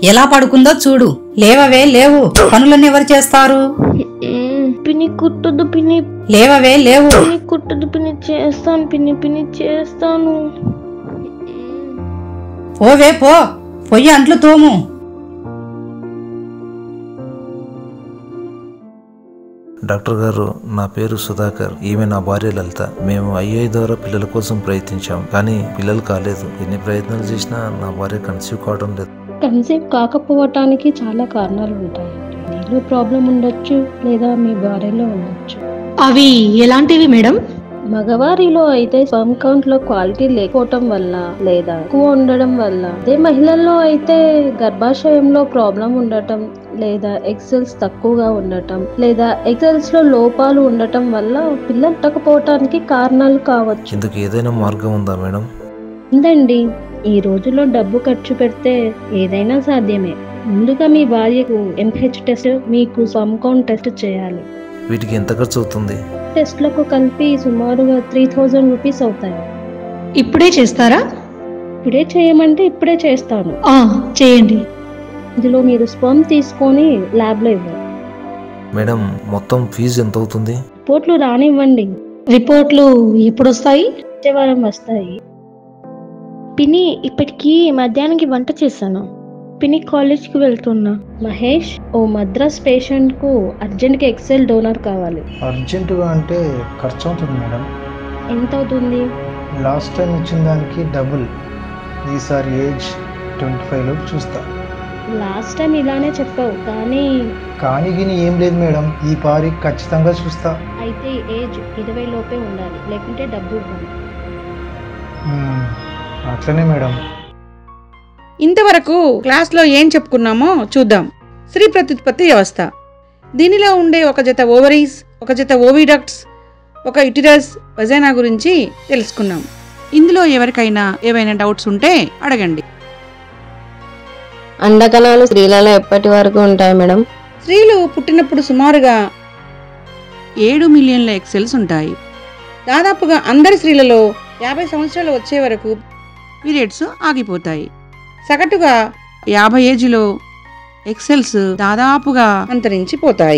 ఎలా పడుకుందో చూడు. లేవవే లేవు, పనులన్నీ ఎవరు చేస్తారు? పిన్ని కుట్టదు పిన్ని. లేవవే లేవు. పిన్ని కుట్టదు పిన్ని, చేస్తాను పిన్ని, పిన్ని చేస్తాను. పోవే పో, పొయ్యి అంట్లు తోము. డాక్టర్ గారు, నా పేరు సుధాకర్, ఈమె నా భార్య లలిత. మేము ఐఐ ద్వారా పిల్లల కోసం ప్రయత్నించాం, కానీ పిల్లలు కాలేదు. ఎన్ని ప్రయత్నాలు చేసినా నా భార్య కన్సీవ్ కావడం లేదు. కన్సీవ్ కాకపోవటానికి చాలా కారణాలు ఉంటాయండి. నీలో ప్రాబ్లం ఉండొచ్చు, లేదా మీ భార్యలో ఉండొచ్చు. అవి ఎలాంటివి మేడం? మగవారిలో అయితే స్పర్మ్ కౌంట్ లో క్వాలిటీ లేకపోవటం వల్ల, లేదా ఎక్కువ ఉండడం వల్ల. అదే మహిళల్లో అయితే గర్భాశయంలో ప్రాబ్లం ఉండటం, లేదా ఎక్సెల్స్ తక్కువగా ఉండటం, లేదా ఎక్సెల్స్ లో లోపాలు ఉండటం వల్ల పిల్లలు పుట్టకపోవటానికి కారణాలు కావచ్చు. ఇందుకు ఏదైనా మార్గం ఉందా మేడం? ఉందండి. ఈ రోజుల్లో డబ్బు ఖర్చు పెడితే ఏదైనా సాధ్యమే. ముందుగా మీ భార్యకు MH టెస్ట్, మీకు స్పర్మ్ కౌంట్ టెస్ట్ చేయాలి. వీటికి ఎంత ఖర్చు అవుతుంది? టెస్ట్లకు కలిపి సుమారుగా 3000 రూపీస్ అవుతాయి. ఇప్పుడే చేస్తారా? ఇప్పుడే చేయమంటే ఇప్పుడే చేస్తాను. చేయండి. ఇందులో మీరు స్పర్మ్ తీసుకొని ల్యాబ్లో ఇవ్వండి. మేడం, మొత్తం ఫీజు ఎంత అవుతుంది? రిపోర్ట్లు రానివ్వండి. రిపోర్ట్లు ఎప్పుడు వస్తాయి? వచ్చే వారం వస్తాయి. పిన్ని, ఇప్పటికీ మధ్యాహ్నానికి వంట చేశాను. పిన్ని కాలేజ్కి వెళ్తున్నా. మహేష్, ఓ మద్రాస్ పేషెంట్ కు అర్జెంట్ గా ఎక్సెల్ డోనర్ కావాలి. అర్జెంటుగా అంటే ఖర్చు అవుతుంది మేడం. ఎంత అవుతుంది? లాస్ట్ టైం ఇచ్చిన దానికి డబుల్. ఈసారి ఏజ్ 25 లోపు చూస్తా. లాస్ట్ టైం ఇలానే చెప్పావు, కానీ గిని ఏం లేదు మేడం, ఈ పారి ఖచ్చితంగా చూస్తా. అయితే ఏజ్ 20 లోపే ఉండాలి, లేకుంటే డబ్బు ఇవ్వండి. అట్లనే మేడం. ఇంతవరకు క్లాస్లో ఏం చెప్పుకున్నామో చూద్దాం. స్త్రీ ప్రత్యుత్పత్తి వ్యవస్థ. దీనిలో ఉండే ఒక జత ఓవరీస్, ఒక జత ఓవిడక్ట్స్, ఒక యుటిరస్, వజైనా గురించి తెలుసుకున్నాం. ఇందులో ఎవరికైనా ఏవైనా డౌట్స్ ఉంటే అడగండి. అండకణాలు స్త్రీలలో ఎప్పటి వరకు ఉంటాయి మేడం? స్త్రీలు పుట్టినప్పుడు సుమారుగా 7 మిలియన్ల ఎక్సెల్స్ ఉంటాయి. దాదాపుగా అందరి స్త్రీలలో 50 సంవత్సరాలు వచ్చే వరకు పీరియడ్స్ ఆగిపోతాయి. సగటుగా 50 ఏజ్లో ఎక్సెల్స్ దాదాపుగా అంతరించిపోతాయి.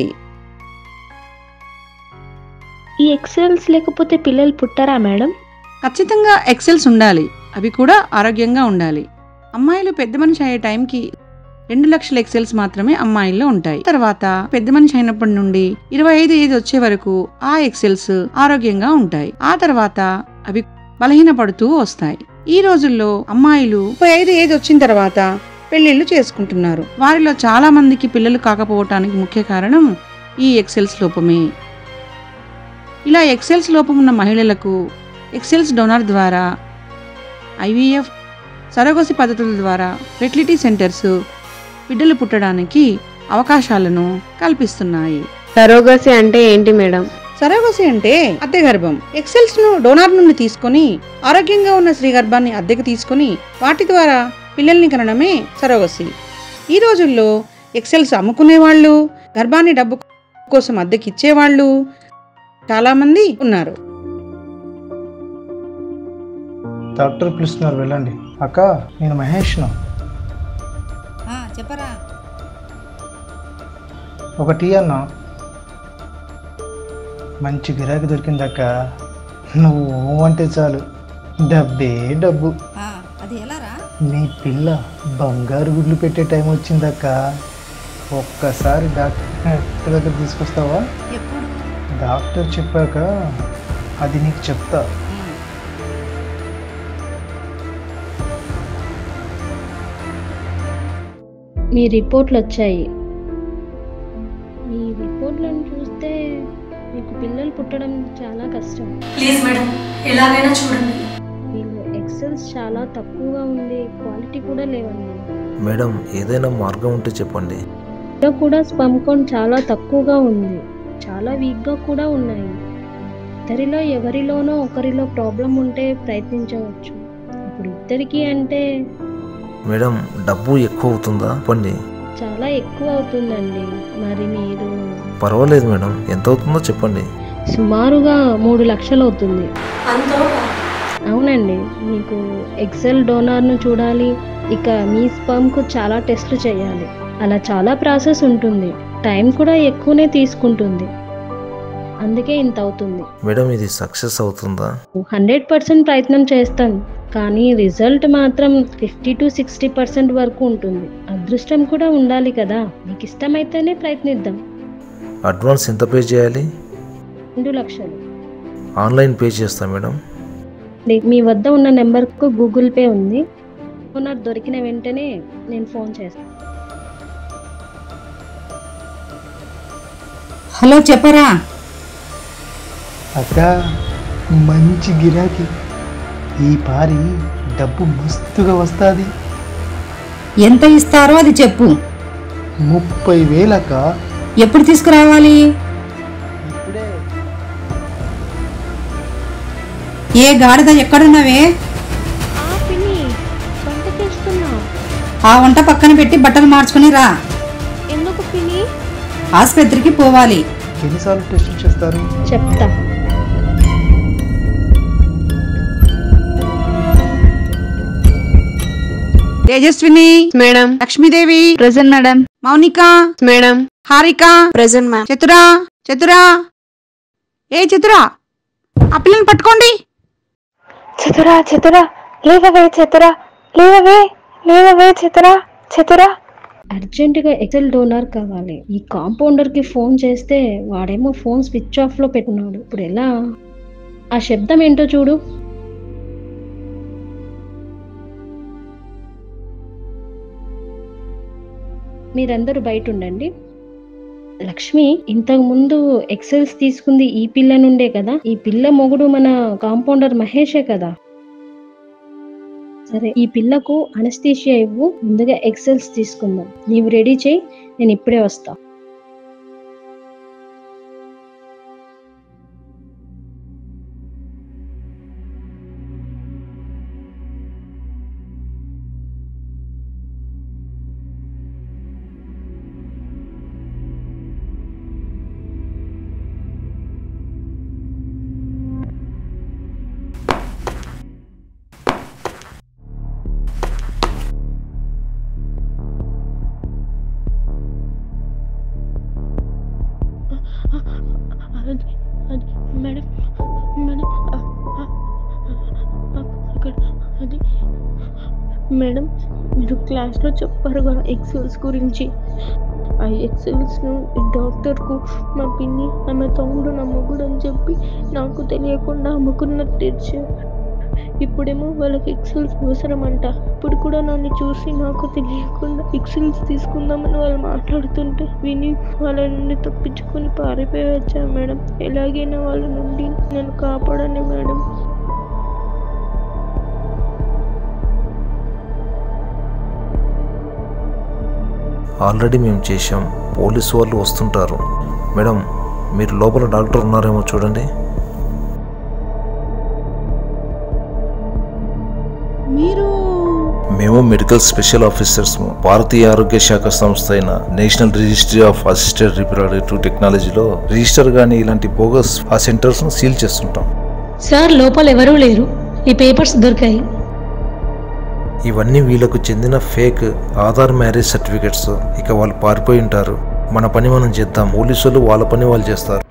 ఈ ఎక్సెల్స్ లేకపోతే పిల్లలు పుట్టరా మేడం? ఖచ్చితంగా ఎక్సెల్స్ ఉండాలి, అవి కూడా ఆరోగ్యంగా ఉండాలి. అమ్మాయిలు పెద్ద మనిషి అయ్యే టైంకి 2 లక్షల ఎక్సెల్స్ మాత్రమే అమ్మాయిల్లో ఉంటాయి. తర్వాత పెద్ద మనిషి అయినప్పటి నుండి 25 ఏజ్ వచ్చే వరకు ఆ ఎక్సెల్స్ ఆరోగ్యంగా ఉంటాయి. ఆ తర్వాత అవి బలహీనపడుతూ వస్తాయి. ఈ రోజుల్లో అమ్మాయిలు 35 ఏజ్ వచ్చిన తర్వాత పెళ్లిళ్లు చేసుకుంటున్నారు. వారిలో చాలా మందికి పిల్లలు కాకపోవటానికి ముఖ్య కారణం ఈ ఎక్సెల్స్ లోపమే. ఇలా ఎక్సెల్స్ లోపం ఉన్న మహిళలకు ఎక్సెల్స్ డోనర్ ద్వారా, IVF, సరోగసి పద్ధతుల ద్వారా ఫెర్టిలిటీ సెంటర్స్ బిడ్డలు పుట్టడానికి అవకాశాలను కల్పిస్తున్నాయి. సరోగసి అంటే ఏంటి మేడం? సరోగసి అంటే అద్దె గర్భం. ఎక్సెల్స్ ను డోనార్ నుండి తీసుకుని ఆరోగ్యంగా ఉన్న స్త్రీ గర్భాన్ని అద్దెకు తీసుకుని వాటి ద్వారా పిల్లల్ని కనడమే సరోగసి. ఈ రోజుల్లో ఎక్సెల్స్ అమ్ముకునేవాళ్ళు, గర్భాన్ని డబ్బు కోసం అద్దెకిచ్చేవాళ్ళు చాలా మంది ఉన్నారు. డాక్టర్ పిలుస్తున్నారు, వెళ్ళండి. అక్క, నేను మహేష్ను. చెప్పరా. ఒక టీ అన్నా. మంచి గిరాకీ దొరికిందక్క. నువ్వు అంటే చాలు, డబ్బే డబ్బు. అది ఎలారా? నీ పిల్ల బంగారు గుడ్లు పెట్టే టైం వచ్చిందక్క. ఒక్కసారి డాక్టర్ దగ్గర తీసుకొస్తావా? డాక్టర్ చెప్పాక అది నీకు చెప్తా. మీ రిపోర్ట్లు వచ్చాయి. మీ రిపోర్ట్లను చూస్తే మీకు పిల్లలు పుట్టడం చాలా కష్టం. ప్లీజ్ మేడం, ఎలాగైనా చూడండి. వీళ్ళు ఎక్సెల్స్ చాలా తక్కువగా ఉంది, క్వాలిటీ కూడా లేవండి. మేడం, ఏదైనా మార్గం ఉంటే చెప్పండి. ఇందులో కూడా స్పర్మ్ కౌంట్ చాలా తక్కువగా ఉంది, చాలా వీక్గా కూడా ఉన్నాయి. ఇద్దరిలో ఎవరిలోనో ఒకరిలో ప్రాబ్లం ఉంటే ప్రయత్నించవచ్చు. ఇప్పుడు ఇద్దరికి అంటే మేడం, డబ్బు ఎక్కువ అవుతుందా? చెప్పండి. చాలా ఎక్కువ అవుతుందండి. మరి మీరు? పర్వాలేదు మేడం, ఎంత అవుతుందో చెప్పండి. సుమారుగా 3 లక్షలు అవుతుంది. అవునండి. మీకు ఎక్సెల్ డోనార్ను చూడాలి, ఇక మీ స్పర్మ్కు చాలా టెస్టులు చేయాలి. అలా చాలా ప్రాసెస్ ఉంటుంది. టైం కూడా ఎక్కువనే తీసుకుంటుంది. అందుకే ఇంత అవుతుంది. మేడం ఇది సక్సెస్ అవుతుందా? 100% ప్రయత్నం చేస్తాం, కానీ రిజల్ట్ మాత్రం 50 to 60% వరకు ఉంటుంది. అదృష్టం కూడా ఉండాలి కదా. మీకు ఇష్టమైతేనే ప్రయత్నిద్దాం. అడ్వాన్స్ ఎంత పే చేయాలి? 2 లక్షలు. ఆన్లైన్ పే చేస్తాం మేడం. మీ వద్ద ఉన్న నెంబర్కు గూగుల్ పే ఉంది. ఓనర్ దొరికిన వెంటనే నేను ఫోన్ చేస్తాను. హలో చెప్పరా? అక్క మంచి గిరాకీ. ఈ పారి డబ్బు మస్తుగా వస్తుంది. ఎంత ఇస్తారో అది చెప్పు. 30,000 అక్క. ఎప్పుడు తీసుకురావాలి? ఇప్పుడే. ఏ గాడిద ఎక్కడున్నావే? వంట చేస్తున్నా. ఆ వంట పక్కన పెట్టి బట్టలు మార్చుకుని రా. ఎందుకు పిన్ని? ఆసుపత్రికి పోవాలి. ఎన్నిసార్లు టెస్ట్ చేస్తారు? చెప్తా. Tejaswini madam. Lakshmidevi present madam. Mounika madam. Harika present ma'am. Chatura Chatura ఏ చతురా ఆ పిల్లని పట్టుకోండి. చతురా చతురా లేవవే, చతురా లేవవే, లేవవే చతురా, చతురా. అర్జెంటుగా ఎక్సెల్ డోనర్ కావాలి. ఈ కాంపౌండర్ కి ఫోన్ చేస్తే వాడేమో ఫోన్ స్విచ్ ఆఫ్ లో పెట్టున్నాడు. ఇప్పుడు ఎలా? ఆ శబ్దం ఏంటో చూడు. మీరందరూ బయట ఉండండి. లక్ష్మి, ఇంతకు ముందు ఎక్సెల్స్ తీసుకుంది ఈ పిల్ల నుండే కదా. ఈ పిల్ల మొగుడు మన కాంపౌండర్ మహేషే కదా. సరే, ఈ పిల్లకు అనస్థీషియా ఇవ్వు. ముందుగా ఎక్సెల్స్ తీసుకుందాం. నీవు రెడీ చేయి, నేను ఇప్పుడే వస్తా. మేడం మేడం అక్కడ అది మేడం, మీరు క్లాస్లో చెప్పారు కదా ఎక్సెల్స్ గురించి. ఆ ఎక్సెల్స్ను డాక్టర్కు మా పిన్ని, ఆమె తమ్ముడు, నా మొగుడు అని చెప్పి నాకు తెలియకుండా అమ్ముకున్నట్టు తెచ్చారు. ఇప్పుడేమో వాళ్ళకి ఎక్సెల్స్ అవసరం అంట. ఇప్పుడు కూడా నన్ను చూసి నాకు తెలియకుండా ఎక్సెల్స్ తీసుకుందామని వాళ్ళు మాట్లాడుతుంటే విని వాళ్ళ నుండి తప్పించుకొని పారిపోయి వచ్చాను మేడం. ఎలాగైనా వాళ్ళ నుండి నన్ను కాపాడండి మేడం. ఆల్రెడీ మేము చేశాం. పోలీసు వాళ్ళు వస్తుంటారు. మేడం, మీరు లోపల డాక్టర్ ఉన్నారేమో చూడండి. మేము మెడికల్ స్పెషల్ ఆఫీసర్స్. భారతీయ ఆరోగ్య శాఖ సంస్థ అయిన national registry of assisted reproductive టెక్నాలజీలో రిజిస్టర్ గానీ ఇలాంటి బోగస్ ఆ సెంటర్స్ ను సీల్ చేస్తుంటాం. సార్, లోపల ఎవరూ లేరు. ఈ పేపర్స్ దొరికాయి. ఇవన్నీ వీళ్ళకు చెందిన ఫేక్ ఆధార్ మ్యారేజ్ సర్టిఫికెట్స్. ఇక వాళ్ళు పారిపోయి ఉంటారు. మన పని మనం చేద్దాం. పోలీసులు వాళ్ళ పని వాళ్ళు చేస్తారు.